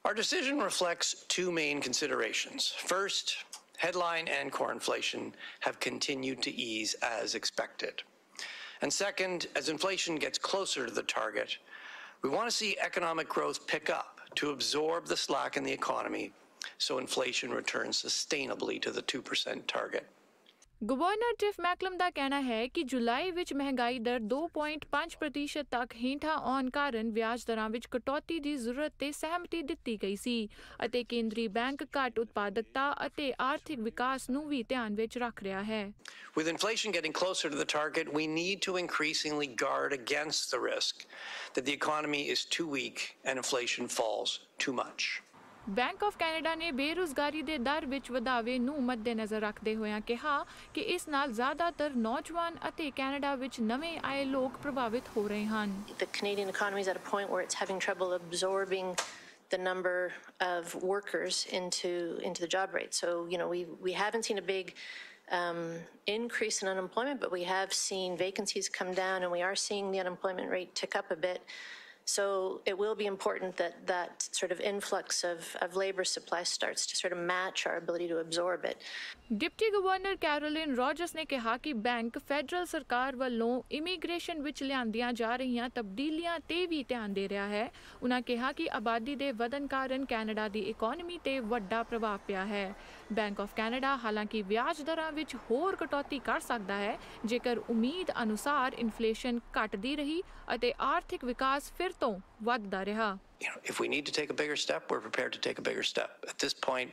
Our decision reflects two main considerations. First, headline and core inflation have continued to ease as expected. And second, as inflation gets closer to the target, we want to see economic growth pick up to absorb the slack in the economy so inflation returns sustainably to the 2% target. Governor Tiff Macklem ਦਾ ਕਹਿਣਾ ਹੈ ਕਿ ਜੁਲਾਈ ਵਿੱਚ ਮਹਿੰਗਾਈ ਦਰ 2.5% ਤੱਕ ਹੇਠਾਂ ਆਉਣ ਕਾਰਨ ਵਿਆਜ ਦਰਾਂ ਵਿੱਚ ਕਟੌਤੀ ਦੀ ਜ਼ਰੂਰਤ ਤੇ ਸਹਿਮਤੀ ਦਿੱਤੀ ਗਈ ਸੀ ਅਤੇ ਕੇਂਦਰੀ ਬੈਂਕ ਘੱਟ ਉਤਪਾਦਕਤਾ ਅਤੇ ਆਰਥਿਕ ਵਿਕਾਸ ਨੂੰ ਵੀ ਧਿਆਨ ਵਿੱਚ ਰੱਖ ਰਿਹਾ ਹੈ। With inflation getting closer to the target, we need to increasingly guard against the risk that the economy is too weak and inflation falls too much. Bank of Canada ਨੇ ਬੇਰੁਜ਼ਗਾਰੀ ਦੇ ਦਰ ਵਿੱਚ ਵਧਾਵੇ ਨੂੰ ਮੱਦੇਨਜ਼ਰ ਰੱਖਦੇ ਹੋਇਆਂ ਕਿਹਾ ਕਿ ਇਸ ਨਾਲ ਜ਼ਿਆਦਾਤਰ ਨੌਜਵਾਨ ਅਤੇ ਕੈਨੇਡਾ ਵਿੱਚ ਨਵੇਂ ਆਏ ਲੋਕ ਪ੍ਰਭਾਵਿਤ ਹੋ ਰਹੇ ਹਨ। The Canadian economy is at a point where it's having trouble absorbing the number of workers into the job rate. So, we haven't seen a big increase in unemployment, but we have seen vacancies come down and we are seeing the unemployment rate tick up a bit. So it will be important that sort of influx of labour supply starts to sort of match our ability to absorb it. Deputy governor Carolyn Rogers ਨੇ ਕਿਹਾ ਕਿ bank federal ਸਰਕਾਰ ਵੱਲੋਂ immigration ਵਿੱਚ ਲਿਆਂਦੀਆਂ ਜਾ ਰਹੀਆਂ ਤਬਦੀਲੀਆਂ ਤੇ ਵੀ ਧਿਆਨ ਦੇ ਰਿਹਾ ਹੈ। ਉਨ੍ਹਾਂ ਕਿਹਾ ਕਿ ਆਬਾਦੀ ਦੇ ਵਧਣ ਕਾਰਨ ਕੈਨੇਡਾ ਦੀ ਇਕੋਨਮੀ ਤੇ ਵੱਡਾ ਪ੍ਰਭਾਵ ਪਿਆ ਹੈ। ਬੈਂਕ ਆਫ ਕੈਨੇਡਾ ਹਾਲਾਂਕਿ ਵਿਆਜ ਦਰਾਂ ਵਿੱਚ ਹੋਰ ਕਟੌਤੀ ਕਰ ਸਕਦਾ ਹੈ ਜੇਕਰ ਉਮੀਦ ਅਨੁਸਾਰ ਇਨਫਲੇਸ਼ਨ ਘਟਦੀ ਰਹੀ ਅਤੇ ਆਰਥਿਕ ਵਿਕਾਸ ਫਿਰ ਤੋਂ ਵੱਧਦਾ ਰਿਹਾ। If we need to take a bigger step, we're prepared to take a bigger step. At this point,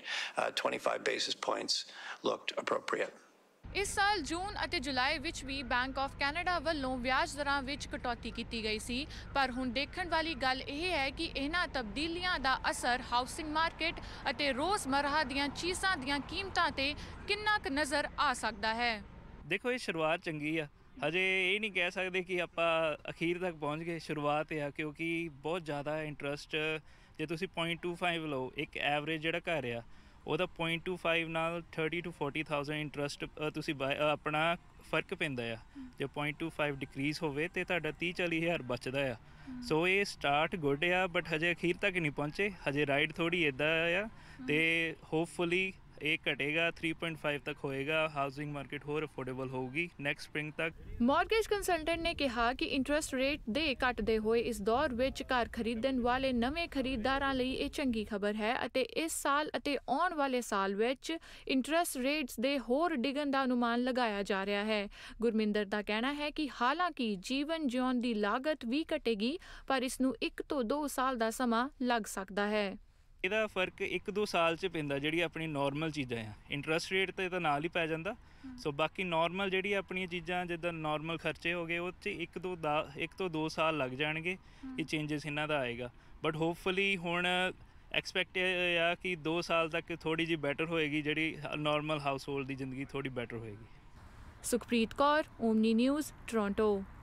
25 basis points looked appropriate. ਇਸ ਸਾਲ ਜੂਨ ਅਤੇ ਜੁਲਾਈ ਵਿੱਚ ਵੀ ਬੈਂਕ ਆਫ ਕੈਨੇਡਾ ਵੱਲੋਂ ਵਿਆਜ ਦਰਾਂ ਵਿੱਚ ਕਟੌਤੀ ਕੀਤੀ ਗਈ ਸੀ ਪਰ ਹੁਣ ਦੇਖਣ ਵਾਲੀ ਗੱਲ ਇਹ ਹੈ ਕਿ ਇਹਨਾਂ ਤਬਦੀਲੀਆਂ ਦਾ ਅਸਰ ਹਾਊਸਿੰਗ ਮਾਰਕੀਟ ਅਤੇ ਰੋਜ਼ਮਰਰਾ ਦੀਆਂ ਚੀਜ਼ਾਂ ਦੀਆਂ ਕੀਮਤਾਂ ਤੇ ਕਿੰਨਾ ਕੁ ਨਜ਼ਰ ਆ ਸਕਦਾ ਹੈ। ਦੇਖੋ ਇਹ ਸ਼ੁਰੂਆਤ ਚੰਗੀ ਆ, ਹਜੇ ਇਹ ਨਹੀਂ ਕਹਿ ਸਕਦੇ ਕਿ ਆਪਾਂ ਅਖੀਰ ਤੱਕ ਪਹੁੰਚ ਗਏ, ਸ਼ੁਰੂਆਤ ਆ ਕਿਉਂਕਿ ਬਹੁਤ ਜ਼ਿਆਦਾ ਇੰਟਰਸਟ ਜੇ ਤੁਸੀਂ 0.25 ਲਓ ਇੱਕ ਐਵਰੇਜ ਜਿਹੜਾ ਘਰ ਆ ਉਹਦਾ 0.25 ਨਾਲ 30 to 40,000 ਇੰਟਰਸਟ ਤੁਸੀਂ ਆਪਣਾ ਫਰਕ ਪੈਂਦਾ ਆ। ਜੇ 0.25 ਡਿਕਰੀਜ਼ ਹੋਵੇ ਤਾਂ ਤੁਹਾਡਾ 30-40 ਹਜ਼ਾਰ ਬਚਦਾ ਆ। ਸੋ ਇਹ ਸਟਾਰਟ ਗੁੱਡ ਆ ਬਟ ਹਜੇ ਅਖੀਰ ਤੱਕ ਨਹੀਂ ਪਹੁੰਚੇ, ਹਜੇ ਰਾਈਡ ਥੋੜ੍ਹੀ ਇੱਦਾਂ ਆ ਅਤੇ ਹੋਪਫੁਲੀ ਇਹ ਘਟੇਗਾ 3.5 ਤੱਕ ਹੋਏਗਾ, ਹਾਊਸਿੰਗ ਮਾਰਕੀਟ ਹੋਰ ਅਫੋਰਡੇਬਲ ਹੋਊਗੀ ਨੈਕਸਟ ਸਪ੍ਰਿੰਗ ਤੱਕ। ਮਾਰਗੇਜ ਕੰਸਲਟੈਂਟ ਨੇ ਕਿਹਾ ਕਿ ਇੰਟਰਸਟ ਰੇਟ ਦੇ ਘਟਦੇ ਹੋਏ ਇਸ ਦੌਰ ਵਿੱਚ ਘਰ ਖਰੀਦਣ ਵਾਲੇ ਨਵੇਂ ਖਰੀਦਦਾਰਾਂ ਲਈ ਇਹ ਚੰਗੀ ਖਬਰ ਹੈ ਅਤੇ ਇਸ ਸਾਲ ਅਤੇ ਆਉਣ ਵਾਲੇ ਸਾਲ ਵਿੱਚ ਇੰਟਰਸਟ ਰੇਟਸ ਦੇ ਹੋਰ ਡਿੱਗਣ ਦਾ ਅਨੁਮਾਨ ਲਗਾਇਆ ਜਾ ਰਿਹਾ ਹੈ। ਗੁਰਮਿੰਦਰ ਦਾ ਕਹਿਣਾ ਹੈ ਕਿ ਹਾਲਾਂਕਿ ਜੀਵਨ ਜਿਉਣ ਦੀ ਲਾਗਤ ਵੀ ਘਟੇਗੀ ਪਰ ਇਸ ਨੂੰ 1 ਤੋਂ 2 ਸਾਲ ਦਾ ਸਮਾਂ ਲੱਗ ਸਕਦਾ ਹੈ। ਇਹਦਾ ਫਰਕ 1-2 ਸਾਲ 'ਚ ਪੈਂਦਾ ਜਿਹੜੀ ਆਪਣੀ ਨੋਰਮਲ ਚੀਜ਼ਾਂ ਆ। ਇੰਟਰਸਟ ਰੇਟ 'ਤੇ ਤਾਂ ਨਾਲ ਹੀ ਪੈ ਜਾਂਦਾ। ਸੋ ਬਾਕੀ ਨੋਰਮਲ ਜਿਹੜੀ ਆਪਣੀਆਂ ਚੀਜ਼ਾਂ ਜਿੱਦਾਂ ਨੋਰਮਲ ਖਰਚੇ ਹੋ ਗਏ ਉਹ 'ਚ 1 ਤੋਂ 2 ਸਾਲ ਲੱਗ ਜਾਣਗੇ ਇਹ ਚੇਂਜਸ ਇਹਨਾਂ ਦਾ ਆਏਗਾ ਬਟ ਹੋਪਫੁਲੀ ਹੁਣ ਐਕਸਪੈਕਟ ਆ ਕਿ 2 ਸਾਲ ਤੱਕ ਥੋੜ੍ਹੀ ਜਿਹੀ ਬੈਟਰ ਹੋਏਗੀ, ਜਿਹੜੀ ਨੋਰਮਲ ਹਾਊਸ ਹੋਲਡ ਦੀ ਜ਼ਿੰਦਗੀ ਥੋੜ੍ਹੀ ਬੈਟਰ ਹੋਏਗੀ। Sukhpreet Kaur, Omni News, Toronto.